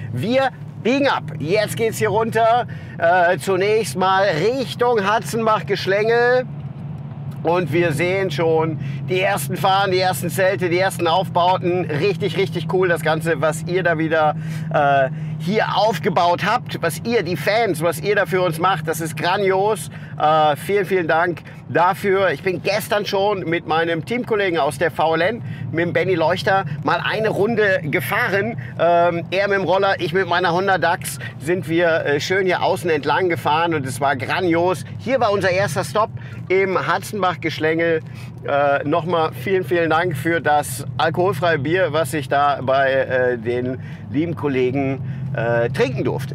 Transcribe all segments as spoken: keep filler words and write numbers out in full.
Wir biegen ab. Jetzt geht's hier runter. Äh, zunächst mal Richtung Hatzenbach-Geschlängel. Und wir sehen schon die ersten Fahnen, die ersten Zelte, die ersten Aufbauten. Richtig, richtig cool das Ganze, was ihr da wieder äh, hier aufgebaut habt. Was ihr, die Fans, was ihr da für uns macht, das ist grandios. Äh, vielen, vielen Dank dafür. Ich bin gestern schon mit meinem Teamkollegen aus der V L N, mit dem Benny Leuchter, mal eine Runde gefahren. Ähm, er mit dem Roller, ich mit meiner Honda Dax sind wir äh, schön hier außen entlang gefahren und es war grandios. Hier war unser erster Stopp im Hatzenbach-Geschlängel. Äh, Nochmal vielen, vielen Dank für das alkoholfreie Bier, was ich da bei äh, den lieben Kollegen äh, trinken durfte.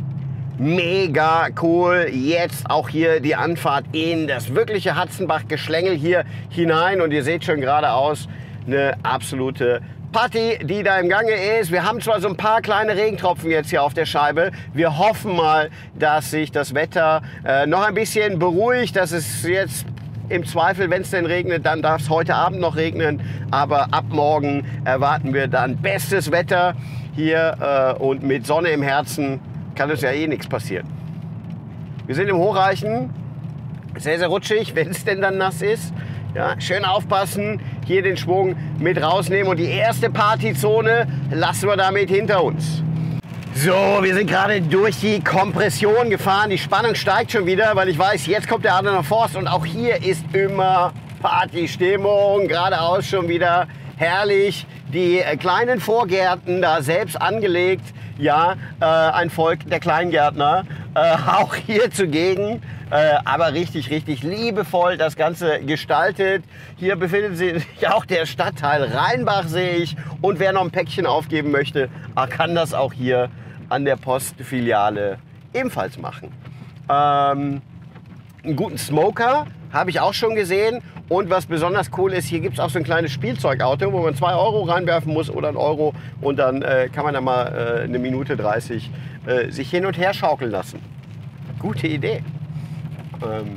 Mega cool. Jetzt auch hier die Anfahrt in das wirkliche Hatzenbach-Geschlängel hier hinein. Und ihr seht schon geradeaus eine absolute Party, die da im Gange ist. Wir haben zwar so ein paar kleine Regentropfen jetzt hier auf der Scheibe. Wir hoffen mal, dass sich das Wetter äh, noch ein bisschen beruhigt. Dass es jetzt im Zweifel, wenn es denn regnet, dann darf es heute Abend noch regnen. Aber ab morgen erwarten wir dann bestes Wetter hier äh, und mit Sonne im Herzen kann uns ja eh nichts passieren. Wir sind im Hochreichen, sehr, sehr rutschig, wenn es denn dann nass ist. Ja, schön aufpassen, hier den Schwung mit rausnehmen und die erste Partyzone lassen wir damit hinter uns. So, wir sind gerade durch die Kompression gefahren. Die Spannung steigt schon wieder, weil ich weiß, jetzt kommt der Adenauer Forst und auch hier ist immer Partystimmung. Geradeaus schon wieder herrlich. Die äh, kleinen Vorgärten da selbst angelegt. Ja, äh, ein Volk der Kleingärtner. Äh, auch hier zugegen. Äh, aber richtig, richtig liebevoll das Ganze gestaltet. Hier befindet sich auch der Stadtteil Rheinbach, sehe ich. Und wer noch ein Päckchen aufgeben möchte, kann das auch hier an der Postfiliale ebenfalls machen. Ähm, einen guten Smoker habe ich auch schon gesehen. Und was besonders cool ist, hier gibt es auch so ein kleines Spielzeugauto, wo man zwei Euro reinwerfen muss oder einen Euro. Und dann äh, kann man da mal äh, eine Minute dreißig äh, sich hin und her schaukeln lassen. Gute Idee. Ähm,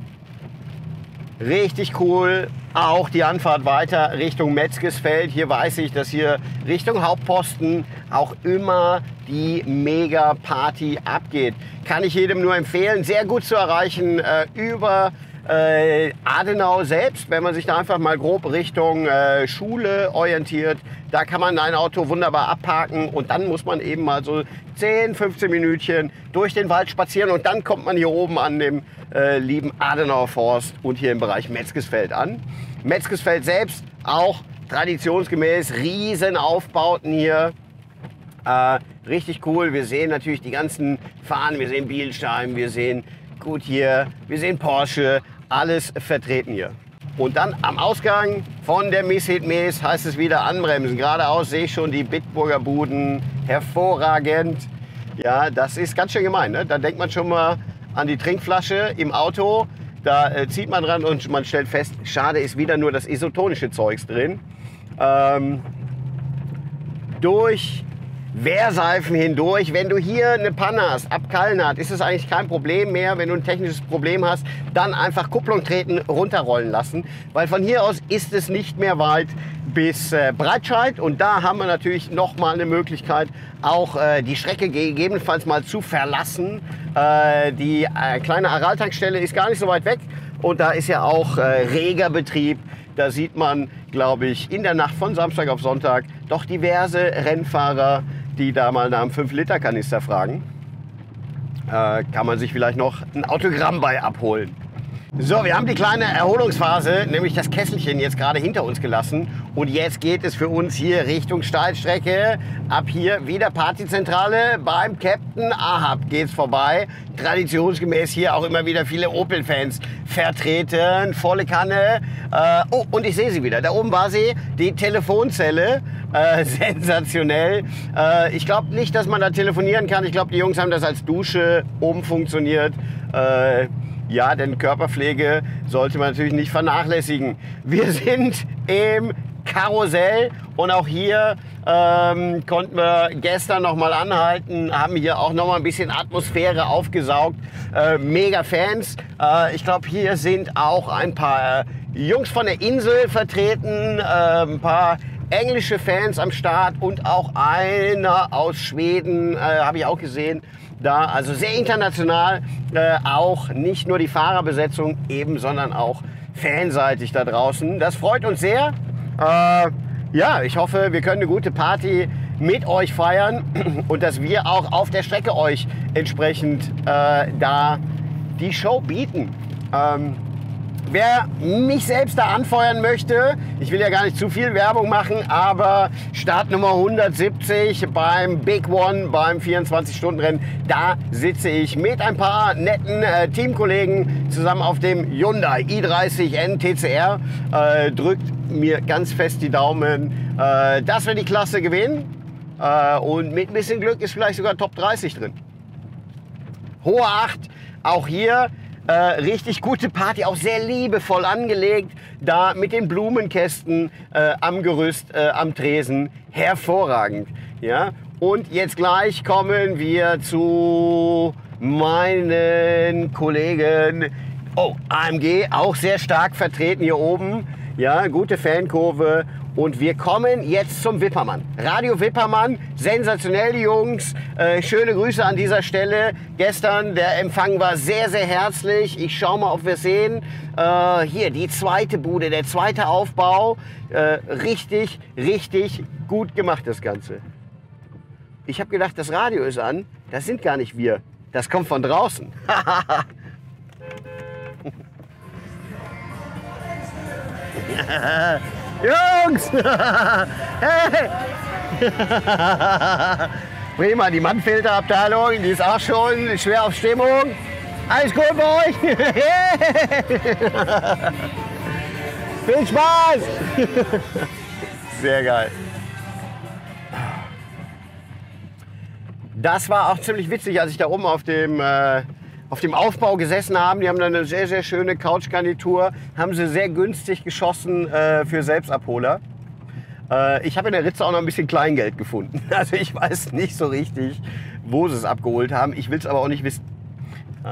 richtig cool. Auch die Anfahrt weiter Richtung Metzgesfeld. Hier weiß ich, dass hier Richtung Hauptposten auch immer die Mega-Party abgeht. Kann ich jedem nur empfehlen. Sehr gut zu erreichen äh, über äh, Adenau selbst, wenn man sich da einfach mal grob Richtung äh, Schule orientiert. Da kann man ein Auto wunderbar abparken und dann muss man eben mal so zehn, fünfzehn Minütchen durch den Wald spazieren und dann kommt man hier oben an dem äh, lieben Adenauer Forst und hier im Bereich Metzgesfeld an. Metzgesfeld selbst auch traditionsgemäß riesen Aufbauten hier. Äh, richtig cool. Wir sehen natürlich die ganzen Fahnen, wir sehen Bielstein, wir sehen Goodyear, wir sehen Porsche, alles vertreten hier. Und dann am Ausgang von der Misshit Mes heißt es wieder anbremsen. Geradeaus sehe ich schon die Bitburger Buden, hervorragend. Ja, das ist ganz schön gemein, ne? Da denkt man schon mal an die Trinkflasche im Auto. Da äh, zieht man dran und man stellt fest, schade, ist wieder nur das isotonische Zeugs drin. Ähm, durch Wehrseifen hindurch. Wenn du hier eine Panne hast, ab Kalnat, ist es eigentlich kein Problem mehr. Wenn du ein technisches Problem hast, dann einfach Kupplung treten, runterrollen lassen. Weil von hier aus ist es nicht mehr weit bis äh, Breitscheid. Und da haben wir natürlich noch mal eine Möglichkeit, auch äh, die Strecke gegebenenfalls mal zu verlassen. Äh, die äh, kleine Aral-Tankstelle ist gar nicht so weit weg. Und da ist ja auch äh, reger Betrieb. Da sieht man, glaube ich, in der Nacht von Samstag auf Sonntag doch diverse Rennfahrer, die da mal nach einem fünf Liter Kanister fragen. Äh, kann man sich vielleicht noch ein Autogramm bei abholen. So, wir haben die kleine Erholungsphase, nämlich das Kesselchen, jetzt gerade hinter uns gelassen. Und jetzt geht es für uns hier Richtung Steilstrecke. Ab hier wieder Partyzentrale. Beim Captain Ahab geht's vorbei. Traditionsgemäß hier auch immer wieder viele Opel-Fans vertreten. Volle Kanne. Äh, oh, und ich sehe sie wieder. Da oben war sie, die Telefonzelle. Äh, sensationell. Äh, ich glaube nicht, dass man da telefonieren kann. Ich glaube, die Jungs haben das als Dusche umfunktioniert. Äh, Ja, denn Körperpflege sollte man natürlich nicht vernachlässigen. Wir sind im Karussell und auch hier ähm, konnten wir gestern noch mal anhalten, haben hier auch noch mal ein bisschen Atmosphäre aufgesaugt. Äh, mega Fans. Äh, ich glaube, hier sind auch ein paar äh, Jungs von der Insel vertreten, äh, ein paar englische Fans am Start und auch einer aus Schweden, äh, habe ich auch gesehen. Da, also sehr international, äh, auch nicht nur die Fahrerbesetzung eben, sondern auch fanseitig da draußen. Das freut uns sehr. Äh, ja, ich hoffe, wir können eine gute Party mit euch feiern und dass wir auch auf der Strecke euch entsprechend äh, da die Show bieten. Ähm, Wer mich selbst da anfeuern möchte, ich will ja gar nicht zu viel Werbung machen, aber Startnummer hundertsiebzig beim Big One, beim vierundzwanzig-Stunden-Rennen, da sitze ich mit ein paar netten äh, Teamkollegen zusammen auf dem Hyundai i dreißig N T C R. Äh, drückt mir ganz fest die Daumen, äh, dass wir die Klasse gewinnen. Äh, und mit ein bisschen Glück ist vielleicht sogar Top dreißig drin. Hohe acht, auch hier. Äh, richtig gute Party, auch sehr liebevoll angelegt, da mit den Blumenkästen äh, am Gerüst, äh, am Tresen, hervorragend. Ja? Und jetzt gleich kommen wir zu meinen Kollegen, oh, A M G, auch sehr stark vertreten hier oben, ja, gute Fankurve. Und wir kommen jetzt zum Wippermann. Radio Wippermann, sensationell, die Jungs. Äh, schöne Grüße an dieser Stelle. Gestern, der Empfang war sehr, sehr herzlich. Ich schaue mal, ob wir sehen. Äh, hier, die zweite Bude, der zweite Aufbau. Äh, richtig, richtig gut gemacht, das Ganze. Ich habe gedacht, das Radio ist an. Das sind gar nicht wir. Das kommt von draußen. Jungs! Hey! Prima, die Mannfilterabteilung, die ist auch schon schwer auf Stimmung. Alles gut bei euch? Viel Spaß! Sehr geil. Das war auch ziemlich witzig, als ich da oben auf dem äh, auf dem Aufbau gesessen haben. Die haben dann eine sehr, sehr schöne Couchgarnitur. Haben sie sehr günstig geschossen äh, für Selbstabholer. Äh, ich habe in der Ritze auch noch ein bisschen Kleingeld gefunden. Also ich weiß nicht so richtig, wo sie es abgeholt haben. Ich will es aber auch nicht wissen. Ja.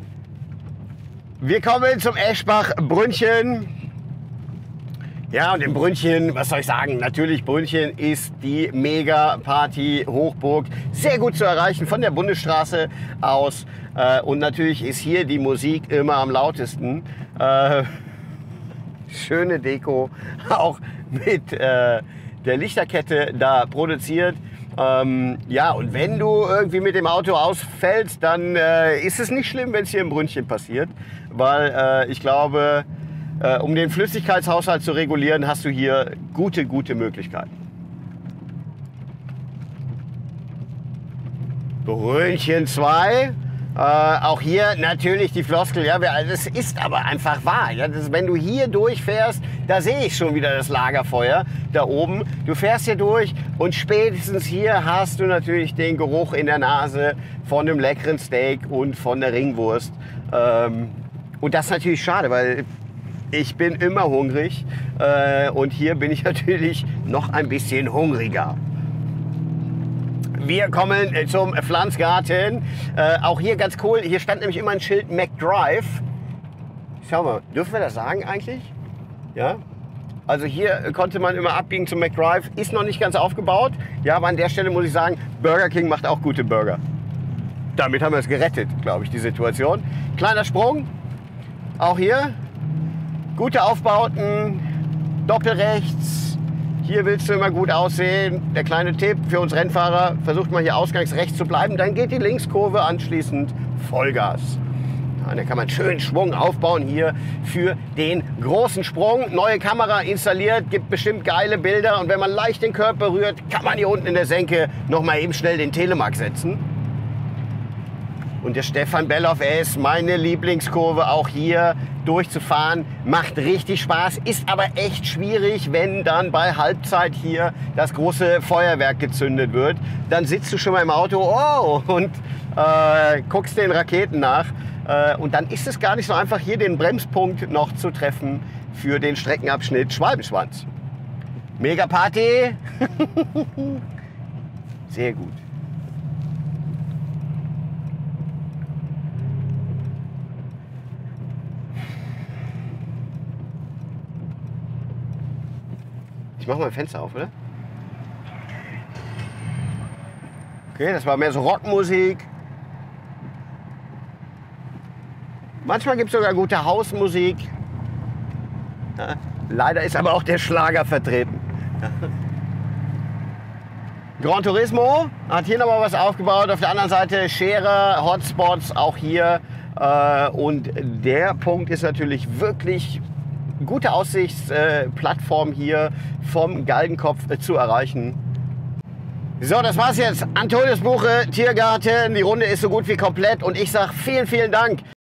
Wir kommen zum Eschbach-Brünnchen. Ja, und im Brünnchen, was soll ich sagen, natürlich Brünnchen ist die Mega-Party-Hochburg. Sehr gut zu erreichen von der Bundesstraße aus. Äh, und natürlich ist hier die Musik immer am lautesten. Äh, schöne Deko, auch mit äh, der Lichterkette da produziert. Ähm, ja, und wenn du irgendwie mit dem Auto ausfällst, dann äh, ist es nicht schlimm, wenn es hier im Brünnchen passiert. Weil äh, ich glaube, äh, um den Flüssigkeitshaushalt zu regulieren, hast du hier gute, gute Möglichkeiten. Brünnchen zwei. Äh, auch hier natürlich die Floskel, ja, das ist aber einfach wahr. Ja, das, wenn du hier durchfährst, da sehe ich schon wieder das Lagerfeuer da oben. Du fährst hier durch und spätestens hier hast du natürlich den Geruch in der Nase von einem leckeren Steak und von der Ringwurst. Ähm, und das ist natürlich schade, weil ich bin immer hungrig äh, und hier bin ich natürlich noch ein bisschen hungriger. Wir kommen zum Pflanzgarten. Äh, auch hier ganz cool. Hier stand nämlich immer ein Schild McDrive. Schau mal, dürfen wir das sagen eigentlich? Ja. Also hier konnte man immer abbiegen zum McDrive. Ist noch nicht ganz aufgebaut. Ja, aber an der Stelle muss ich sagen, Burger King macht auch gute Burger. Damit haben wir es gerettet, glaube ich, die Situation. Kleiner Sprung. Auch hier. Gute Aufbauten. Doppelrechts. Hier willst du immer gut aussehen. Der kleine Tipp für uns Rennfahrer, versucht mal hier ausgangs rechts zu bleiben, dann geht die Linkskurve anschließend Vollgas. Ja, dann kann man schön Schwung aufbauen hier für den großen Sprung. Neue Kamera installiert, gibt bestimmt geile Bilder und wenn man leicht den Körper berührt, kann man hier unten in der Senke noch mal eben schnell den Telemark setzen. Und der Stefan Belloff S, meine Lieblingskurve, auch hier durchzufahren, macht richtig Spaß, ist aber echt schwierig, wenn dann bei Halbzeit hier das große Feuerwerk gezündet wird. Dann sitzt du schon mal im Auto oh, und äh, guckst den Raketen nach. Äh, und dann ist es gar nicht so einfach, hier den Bremspunkt noch zu treffen für den Streckenabschnitt Schwalbenschwanz. Mega Party! Sehr gut. Ich mache mal ein Fenster auf, oder? Okay, das war mehr so Rockmusik. Manchmal gibt es sogar gute Hausmusik. Ja, leider ist aber auch der Schlager vertreten. Gran Turismo hat hier nochmal was aufgebaut. Auf der anderen Seite Schere, Hotspots auch hier. Und der Punkt ist natürlich wirklich gute Aussichtsplattform hier vom Galgenkopf zu erreichen. So, das war's jetzt. Antonius Buche, Tiergarten. Die Runde ist so gut wie komplett und ich sage vielen, vielen Dank.